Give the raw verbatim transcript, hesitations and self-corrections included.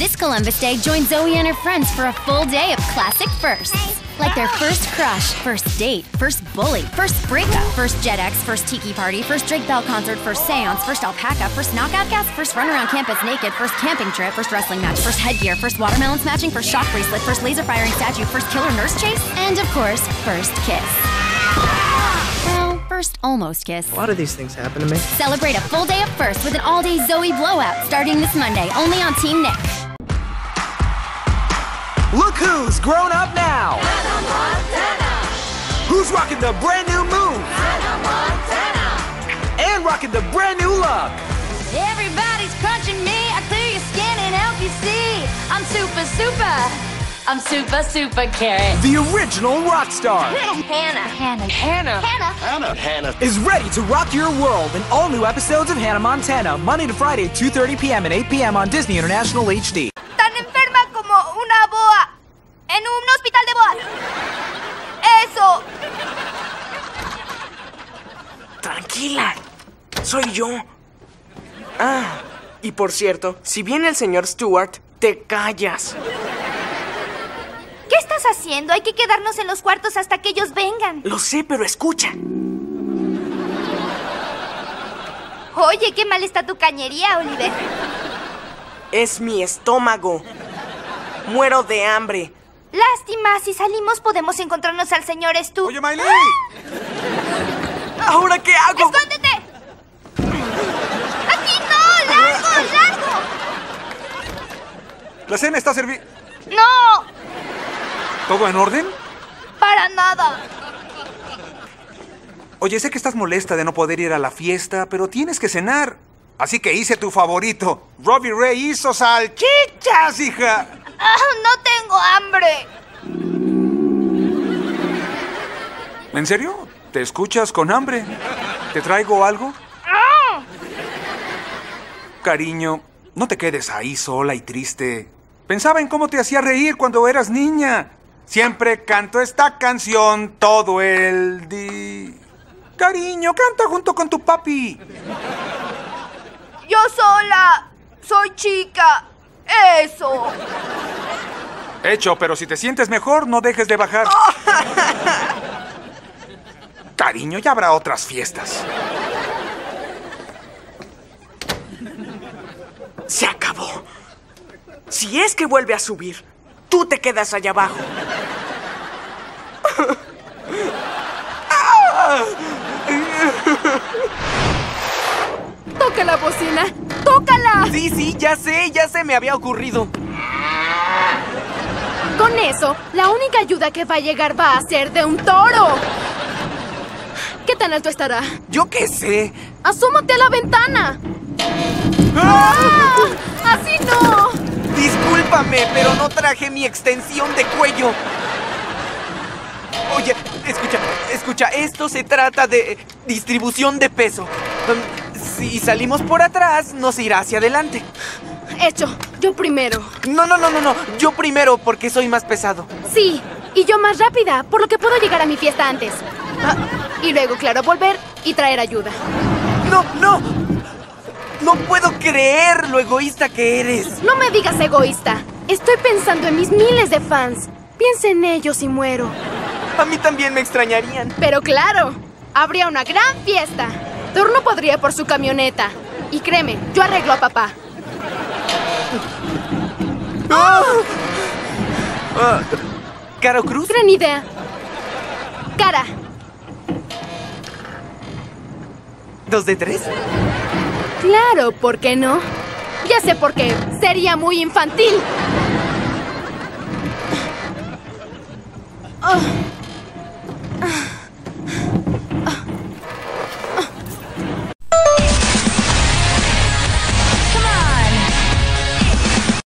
This Columbus Day, join Zoe and her friends for a full day of classic firsts. Like their first crush, first date, first bully, first breakup, first Jet X, first Tiki Party, first Drake Bell concert, first seance, first alpaca, first knockout gas, first run around campus naked, first camping trip, first wrestling match, first headgear, first watermelon smashing, first shock bracelet, first laser firing statue, first killer nurse chase, and of course, first kiss. Well, first almost kiss. A lot of these things happen to me. Celebrate a full day of first with an all-day Zoe blowout starting this Monday, only on Team Nick. Look who's grown up now! Hannah Montana! Who's rocking the brand new move? Hannah Montana! And rocking the brand new look! Everybody's crunching me, I clear your skin and help you see. I'm super, super. I'm super, super carrot. The original rock star! Hannah. Hannah. Hannah. Hannah. Hannah. Hannah is ready to rock your world in all new episodes of Hannah Montana, Monday to Friday, two thirty p m and eight p m on Disney International H D. Tan enferma como una boa en un hospital de boas. Eso. Tranquila, soy yo. Ah, y por cierto, si viene el señor Stewart, te callas. ¿Qué estás haciendo? Hay que quedarnos en los cuartos hasta que ellos vengan. Lo sé, pero escucha. Oye, qué mal está tu cañería, Oliver. Es mi estómago. Muero de hambre. Lástima, si salimos podemos encontrarnos al señor Stu. ¡Oye, Miley! ¡Ah! ¿Ahora qué hago? ¡Escóndete! ¡Aquí no! ¡Largo, largo! La cena está servida. ¡No! ¿Todo en orden? Para nada. Oye, sé que estás molesta de no poder ir a la fiesta, pero tienes que cenar. Así que hice tu favorito. Robbie Ray hizo salchichas, hija. Ah, no tengo hambre. ¿En serio? ¿Te escuchas con hambre? ¿Te traigo algo? Ah. Cariño, no te quedes ahí sola y triste. Pensaba en cómo te hacía reír cuando eras niña. Siempre canto esta canción todo el día. Cariño, canta junto con tu papi. Yo sola. Soy chica. Eso. Hecho, pero si te sientes mejor, no dejes de bajar. Cariño, ya habrá otras fiestas. Se acabó. Si es que vuelve a subir, tú te quedas allá abajo. ¡Toca la bocina! ¡Tócala! Sí, sí, ya sé, ya se me había ocurrido. Con eso, la única ayuda que va a llegar va a ser de un toro. ¿Qué tan alto estará? Yo qué sé. ¡Asómate a la ventana! ¡Ah! ¡Así no! Discúlpame, pero no traje mi extensión de cuello. Oye, escucha, escucha, esto se trata de distribución de peso. Um, si salimos por atrás, nos irá hacia adelante. Hecho, yo primero. No, no, no, no, no, yo primero porque soy más pesado. Sí, y yo más rápida, por lo que puedo llegar a mi fiesta antes. Ah, y luego, claro, volver y traer ayuda. No, no. No puedo creer lo egoísta que eres. No me digas egoísta. Estoy pensando en mis miles de fans. Piensa en ellos y muero. A mí también me extrañarían. Pero claro, habría una gran fiesta. Thor no podría por su camioneta. Y créeme, yo arreglo a papá. ¡Oh! Uh, ¿Caro Cruz? Gran idea. Cara. ¿Dos de tres? Claro, ¿por qué no? Ya sé por qué. Sería muy infantil. Oh.